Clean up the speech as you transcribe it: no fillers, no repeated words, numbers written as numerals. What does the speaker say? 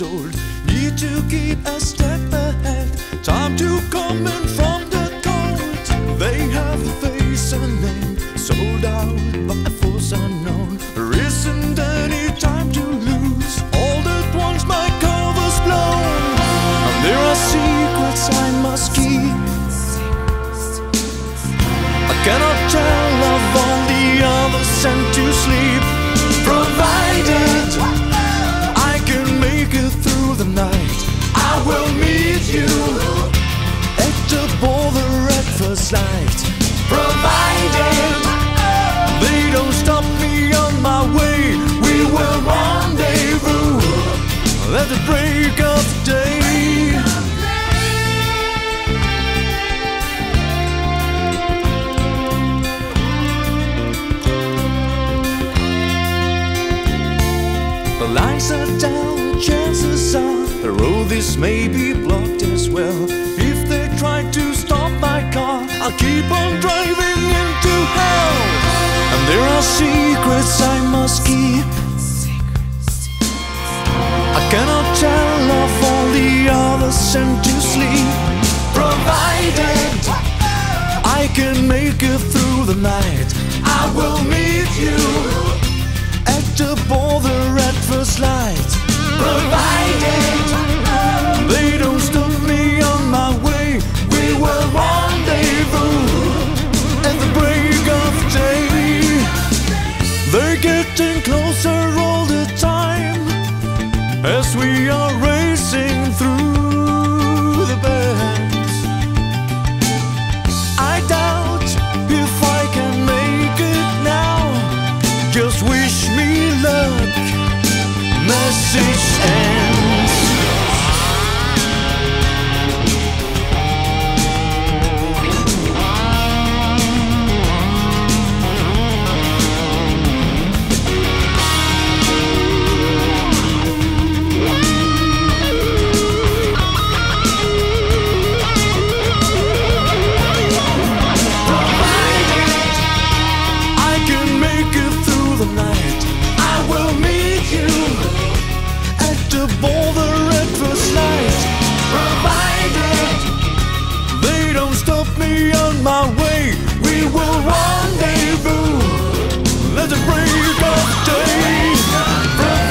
years old. Need to keep a step ahead. Time to come in from the cold. They have a face and name, sold out by a force unknown. There isn't any time to lose. All at once my cover's blown, and there are secrets I must keep. I cannot tell of all the others sent to sleep, provided I can make it through the night. I will meet you at the border at first light, provided they don't stop me on my way. We will rendezvous at the break of day. The lights are down, chances are the road is maybe blocked as well. If they try to stop my car, I'll keep on driving into hell. And there are secrets I must keep. I cannot tell of all the others sent to sleep, provided I can make it through the night. I will meet you at the border at first light, provided they don't stop me on my way. We will rendezvous at the break of day. They're getting closer all the time as we are racing through the bends. I doubt if I can make it now. Just wish me luck. Message ends. Border at first light, provided they don't stop me on my way. We will rendezvous at the break of day.